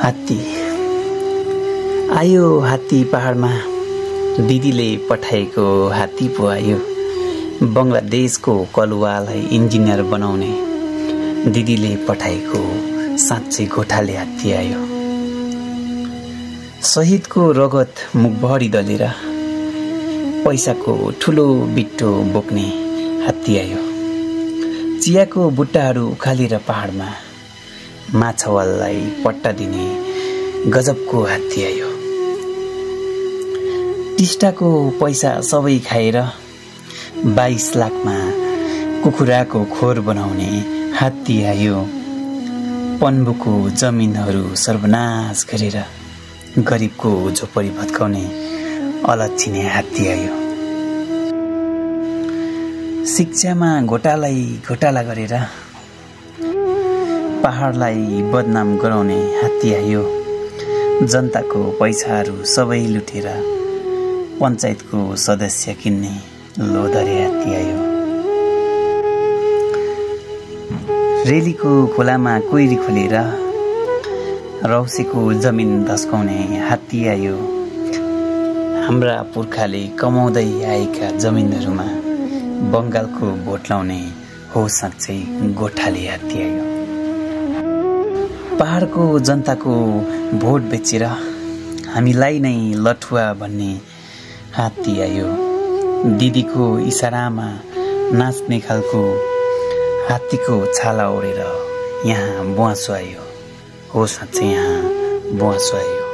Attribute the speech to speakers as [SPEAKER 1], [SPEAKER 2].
[SPEAKER 1] हात्ती आयो, हात्ती पहाडमा दिदीले पठाएको हात्ती पो आयो। बङ्गलादेशको कलुवालाई इन्जिनियर बनाउने दिदीले पठाएको साँच्चै गोठाले हात्ती आयो। शहीदको रगत मुखभरि दलेर पैसाको ठुलो बिट्टो बोक्ने हात्ती आयो। चियाको बुट्टाहरू उखालेर पहाडमा माछावाललाई पट्टा दिने गजबको हात्ती आयो। टिस्टाको पैसा सबै खाएर 22 लाखमा कुखुराको खोर बनाउने हात्ती आयो। पन्बुको जमिनहरू सर्वनाश गरेर गरिबको झोपडी भत्काउने अलच्छिने हात्ती आयो। शिक्षामा घोटाला गरेर पहाडलाई बदनाम गराउने हात्ती आयो। जनताको पैसाहरू सबै लुटेर पञ्चायतको सदस्य किन्ने लोधरे हात्ती आयो। रेलीको खोलामा कोइरी खोलेर रौसेको जमिन धस्काउने हात्ती आयो। हाम्रा पुर्खाले कमाउँदै आएका जमिनहरूमा बङ्गालको भोट लाउने हो साँच्चै गोठाले हात्ती आयो। पहाडको जनताको भोट बेचेर हामीलाई नै लठुवा भन्ने हात्ती आयो। दिदीको इसारामा नाच्ने खालको हात्तीको छाला ओढेर यहाँ बुवासो आयो। हो साँच्चै यहाँ बुवासो आयो।